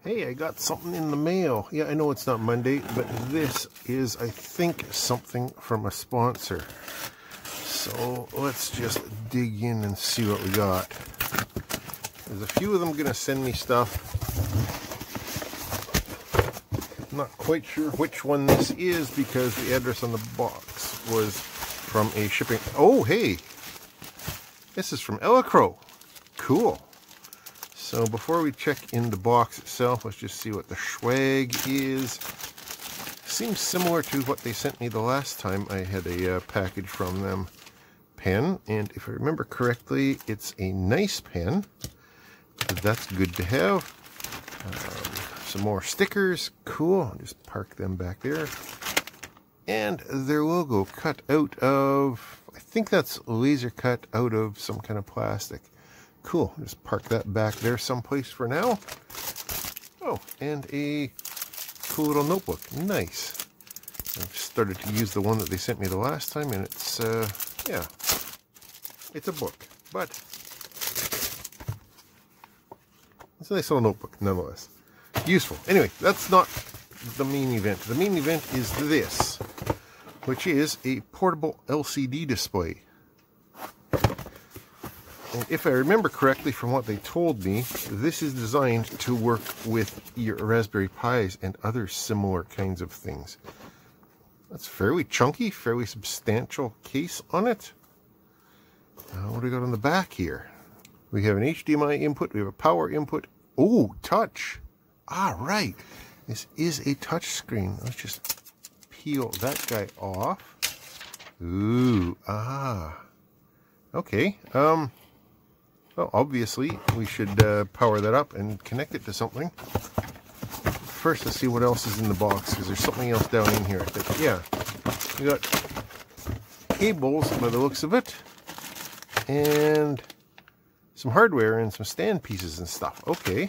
Hey, I got something in the mail. Yeah, I know it's not Monday, but this is, I think, something from a sponsor. So let's just dig in and see what we got. There's a few of them going to send me stuff. I'm not quite sure which one this is because the address on the box was from a shipping... Oh, hey! This is from Elecrow. Cool. So before we check in the box itself, let's just see what the swag is. Seems similar to what they sent me the last time I had a package from them. Pen, and if I remember correctly, it's a nice pen. That's good to have. Some more stickers. Cool. I'll just park them back there. And their logo cut out of, I think that's laser cut out of some kind of plastic. Cool. Just park that back there someplace for now. Oh, and a cool little notebook. Nice. I've started to use the one that they sent me the last time, and it's, yeah, it's a book, but it's a nice little notebook nonetheless. Useful. Anyway, that's not the main event. The main event is this, which is a portable LCD display. And if I remember correctly from what they told me, this is designed to work with your Raspberry Pis and other similar kinds of things. That's fairly chunky, fairly substantial case on it. What do we got on the back here? We have an HDMI input, we have a power input. Oh, touch. Ah, right. This is a touch screen. Let's just peel that guy off. Ooh, ah. Okay. Well, obviously, we should power that up and connect it to something. First, let's see what else is in the box, because there's something else down in here, I think. Yeah. We got cables, by the looks of it, and some hardware and some stand pieces and stuff. Okay.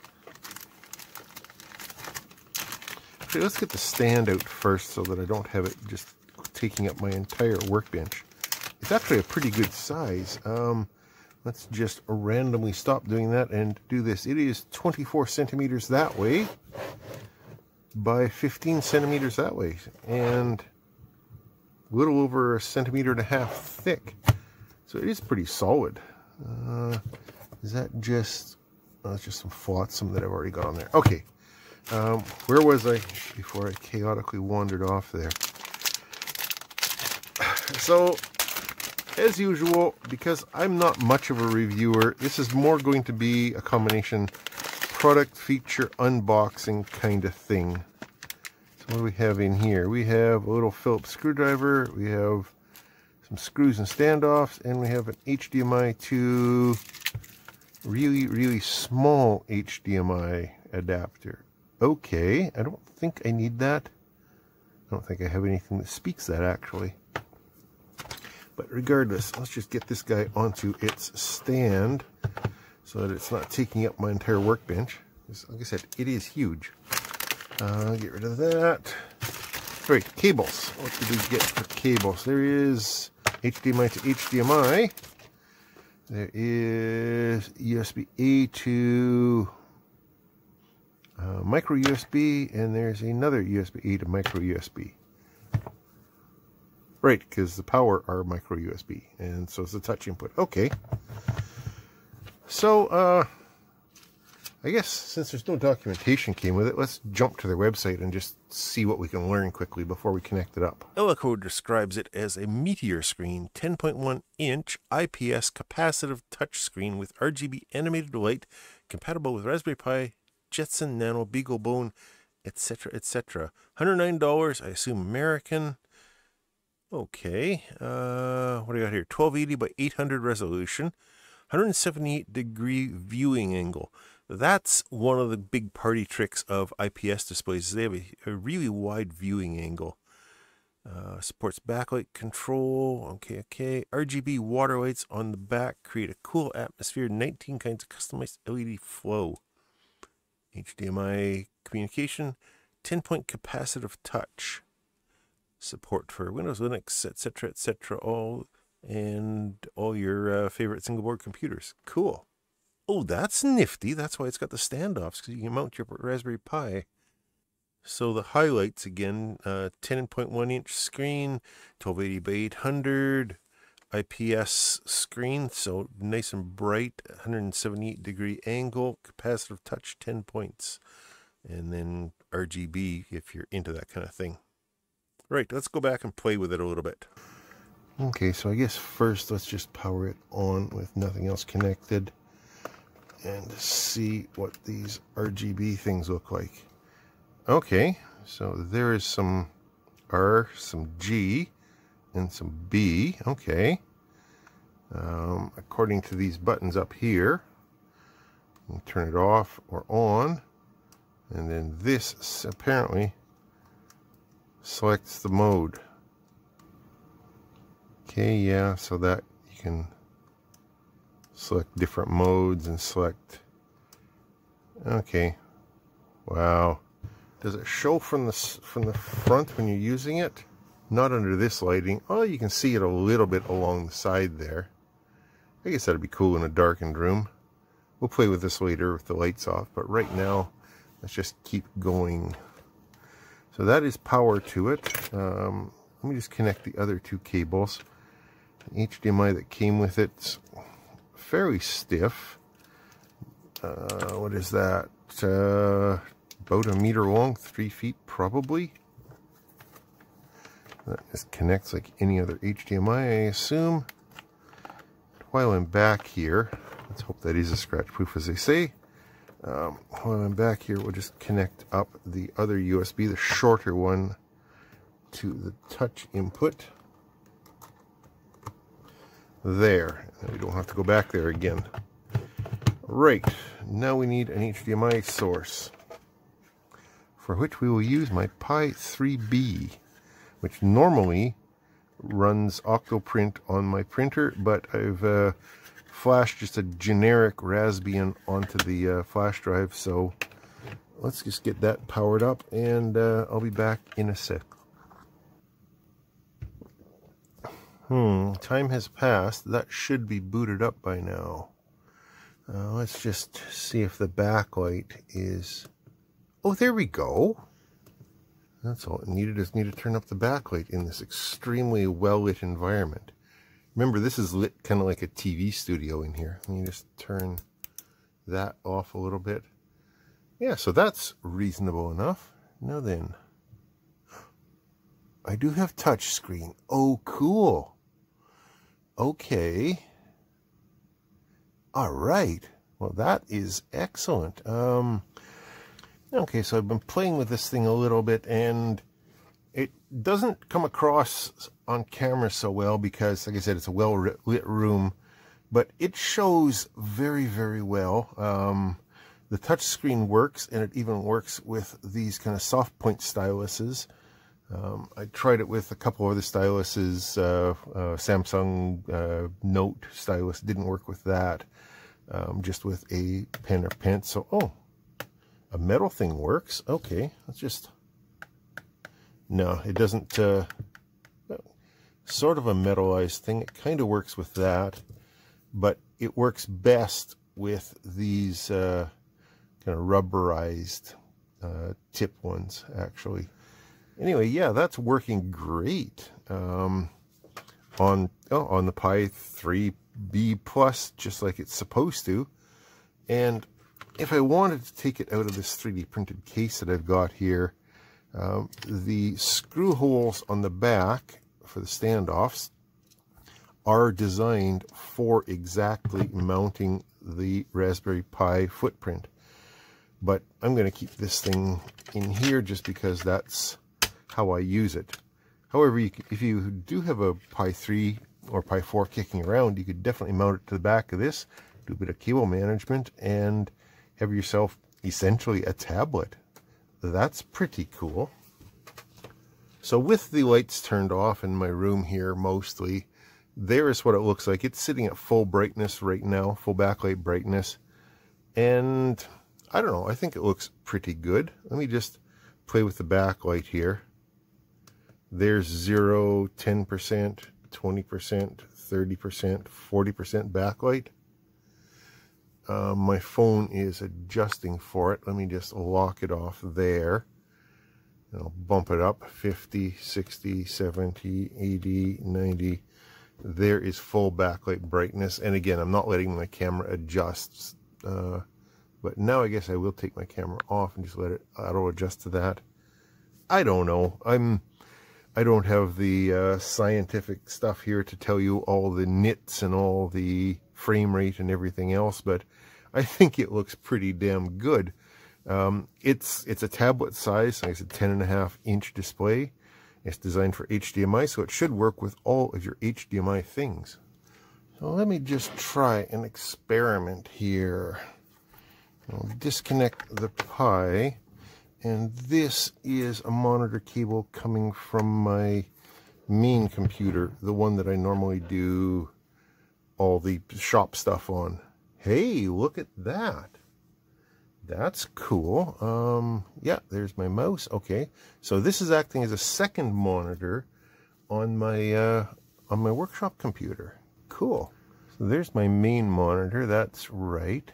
Okay, let's get the stand out first so that I don't have it just taking up my entire workbench. It's actually a pretty good size. Let's just randomly stop doing that and do this. It is 24 centimeters that way by 15 centimeters that way, and a little over 1.5 centimeters thick. So it is pretty solid. Is that just... Oh, it's just some flotsam that I've already got on there. Okay. Where was I before I chaotically wandered off there? So, as usual, because I'm not much of a reviewer, this is more going to be a combination product feature unboxing kind of thing. So what do we have in here? We have a little Phillips screwdriver, we have some screws and standoffs, and we have an HDMI to really small HDMI adapter. Okay, I don't think I need that. I don't think I have anything that speaks that, actually. But regardless, let's just get this guy onto its stand so that it's not taking up my entire workbench. Like I said, it is huge. Get rid of that. All right, cables. What did we get for cables? There is HDMI to HDMI. There is USB-A to micro USB, and there's another USB-A to micro USB. Right, because the power are micro USB, and so is the touch input. Okay. So, I guess since there's no documentation came with it, let's jump to their website and just see what we can learn quickly before we connect it up. Elecrow describes it as a Meteor screen, 10.1-inch IPS Capacitive Touch Screen with RGB Animated light, compatible with Raspberry Pi, Jetson Nano, BeagleBone, etc., etc. $109, I assume American. Okay, what do I got here? 1280 by 800 resolution, 178 degree viewing angle. That's one of the big party tricks of IPS displays. They have a really wide viewing angle. Supports backlight control. Okay. RGB water lights on the back create a cool atmosphere. 19 kinds of customized LED flow. HDMI communication. 10-point capacitive touch. Support for Windows, Linux, etc., etc., all your favorite single board computers. Cool. Oh, that's nifty. That's why it's got the standoffs, because you can mount your Raspberry Pi. So the highlights again, 10.1 inch screen, 1280 by 800, IPS screen, so nice and bright, 178-degree angle, capacitive touch, 10 points, and then RGB if you're into that kind of thing. Right, let's go back and play with it a little bit. Okay, so I guess first let's just power it on with nothing else connected and see what these RGB things look like. Okay, so there is some R, some G, and some B. Okay. According to these buttons up here, you can turn it off or on, and then this apparently selects the mode. Okay, yeah, so that you can select different modes and select. Okay, wow. Does it show from the front when you're using it? Not under this lighting. Oh, you can see it a little bit along the side there. I guess that'd be cool in a darkened room. We'll play with this later with the lights off, but right now, let's just keep going. So that is power to it. Let me just connect the other two cables. An HDMI that came with it's fairly stiff. What is that? About 1 meter long, 3 feet probably. That just connects like any other HDMI, I assume. While I'm back here, let's hope that is a scratch proof, as they say. While I'm back here, we'll just connect up the other USB, the shorter one, to the touch input. There. And we don't have to go back there again. Right. Now we need an HDMI source, for which we will use my Pi 3B, which normally runs Octoprint on my printer, but I've flashed just a generic Raspbian onto the flash drive, so let's just get that powered up, and I'll be back in a sec. Time has passed. That should be booted up by now. Let's just see if the backlight is... Oh, there we go. That's all it needed. Just need to turn up the backlight in this extremely well-lit environment. Remember, this is lit kind of like a TV studio in here. Let me just turn that off a little bit. Yeah, so that's reasonable enough. Now then, I do have touch screen. Oh, cool. Okay. All right. Well, that is excellent. Okay, so I've been playing with this thing a little bit, and it doesn't come across on camera so well because, like I said, it's a well-lit room, but it shows very, very well. The touch screen works, and it even works with these kind of soft point styluses. I tried it with a couple other styluses. Samsung Note stylus didn't work with that, just with a pen or pencil. Oh, a metal thing works. Okay, let's just... No, it doesn't... sort of a metallized thing. It kind of works with that, but it works best with these kind of rubberized tip ones, actually. Anyway, yeah, that's working great on the Pi 3B Plus, just like it's supposed to. And if I wanted to take it out of this 3D printed case that I've got here, the screw holes on the back for the standoffs are designed for exactly mounting the Raspberry Pi footprint. But I'm going to keep this thing in here just because that's how I use it. However, if you do have a Pi 3 or Pi 4 kicking around, you could definitely mount it to the back of this, do a bit of cable management, and have yourself essentially a tablet. That's pretty cool. So with the lights turned off in my room here mostly, there is what it looks like. It's sitting at full brightness right now, full backlight brightness. And I don't know, I think it looks pretty good. Let me just play with the backlight here. There's 0, 10%, 20%, 30%, 40% backlight. My phone is adjusting for it. Let me just lock it off there. And I'll bump it up 50, 60, 70, 80, 90. There is full backlight brightness. And again, I'm not letting my camera adjust. But now I guess I will take my camera off and just let it auto adjust to that. I don't know. I don't have the scientific stuff here to tell you all the nits and all the frame rate and everything else, but I think it looks pretty damn good. It's a tablet size, like I said, 10.5-inch display. It's designed for HDMI, so it should work with all of your HDMI things. So let me just try an experiment here. I'll disconnect the Pi, and this is a monitor cable coming from my main computer, the one that I normally do all the shop stuff on. Hey, look at that. That's cool. Yeah, there's my mouse. Okay, so this is acting as a second monitor on my workshop computer. Cool. So there's my main monitor. That's right.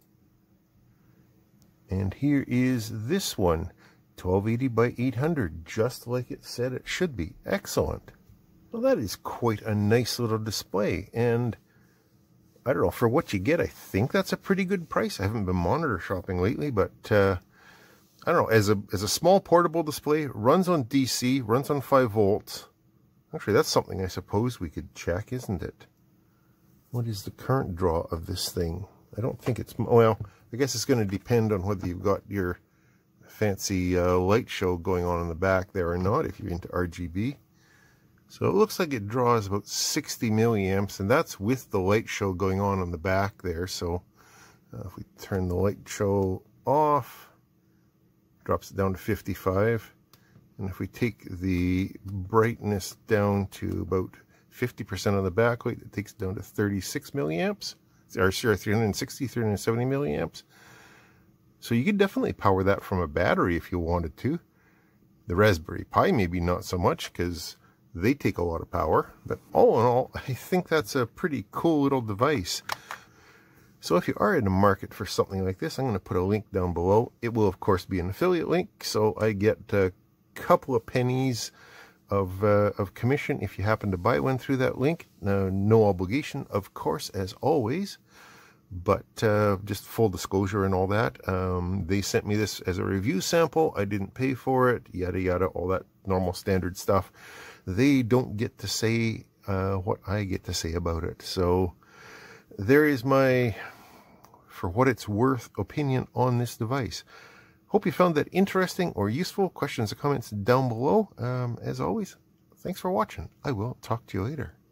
And here is this one, 1280 by 800, just like it said it should be. Excellent. Well, that is quite a nice little display, and I don't know, for what you get, I think that's a pretty good price. I haven't been monitor shopping lately, but I don't know, as a small portable display, runs on DC, runs on 5 volts. Actually, that's something I suppose we could check, isn't it? What is the current draw of this thing? I don't think it's, well, I guess it's going to depend on whether you've got your fancy light show going on in the back there or not, if you're into RGB. So it looks like it draws about 60 milliamps, and that's with the light show going on in the back there. So if we turn the light show off, drops it down to 55. And if we take the brightness down to about 50% on the backlight, it takes it down to 36 milliamps. Or 360, 370 milliamps. So you could definitely power that from a battery if you wanted to. The Raspberry Pi maybe not so much, because they take a lot of power, but all in all, I think that's a pretty cool little device. So if you are in the market for something like this, I'm going to put a link down below. It will, of course, be an affiliate link, so I get a couple of pennies of commission if you happen to buy one through that link. No obligation, of course, as always, but just full disclosure and all that. They sent me this as a review sample. I didn't pay for it, yada yada, all that normal standard stuff. They don't get to say what I get to say about it. So there is my, for what it's worth, opinion on this device. Hope you found that interesting or useful. Questions or comments down below. As always, thanks for watching. I will talk to you later.